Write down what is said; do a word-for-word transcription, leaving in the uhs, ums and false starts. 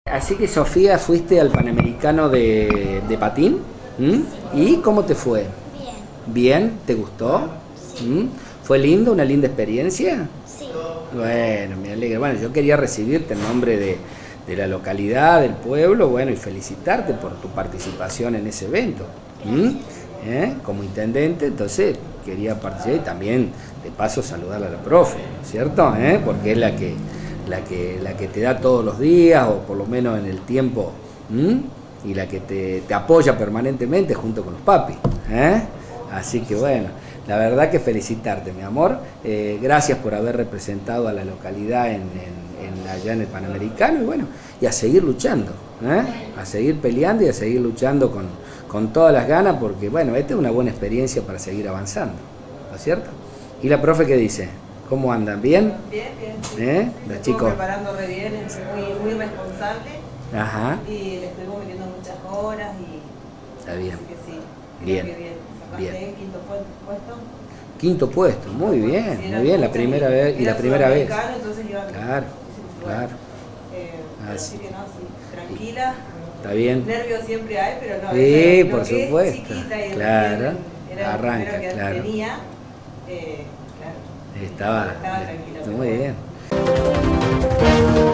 Así que Sofía, fuiste al Panamericano de, de patín. ¿Mm? ¿Y cómo te fue? Bien. ¿Bien? ¿Te gustó? ¿Mm? ¿Fue lindo? ¿Una linda experiencia? Sí. Bueno, me alegra. Bueno, yo quería recibirte en nombre de, de la localidad, del pueblo, bueno, y felicitarte por tu participación en ese evento. ¿Mm? ¿Eh? Como intendente, entonces quería participar y también, de paso, saludar a la profe, ¿no es cierto? ¿Eh? Porque es la que, la, que, la que te da todos los días, o por lo menos en el tiempo, ¿Mm? y la que te, te apoya permanentemente junto con los papis. ¿Eh? Así que bueno, la verdad que felicitarte, mi amor. Eh, gracias por haber representado a la localidad en, en, en allá en el Panamericano y bueno, y a seguir luchando, ¿eh? A seguir peleando y a seguir luchando con, con todas las ganas porque bueno, esta es una buena experiencia para seguir avanzando, ¿no es cierto? ¿Y la profe qué dice? ¿Cómo andan? ¿Bien? Bien, bien. Sí. ¿Eh? Se Los estuvo chicos. preparando re bien, es muy, muy responsable. Ajá. Y le estuvimos metiendo muchas horas y... Está bien. Así que sí, creo Bien. que bien. Sacaste Bien. quinto puesto. Quinto puesto, muy bien, Sí, muy bien, la mucho, primera vez y la primera vez. Entonces iban Claro, claro. Eh, Así. así que no, sí, tranquila. Está bien. Nervios siempre hay, pero no. Sí, ella, por lo que supuesto. Es chiquita y Claro. era Arranca, el primero que claro. tenía. Eh, claro. Estaba, Estaba tranquila. muy bien.